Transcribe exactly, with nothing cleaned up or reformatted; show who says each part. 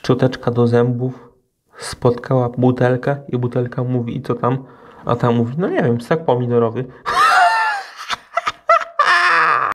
Speaker 1: szczoteczka do zębów spotkała butelkę i butelka mówi, i co tam? A ta mówi, no nie wiem, sok pomidorowy.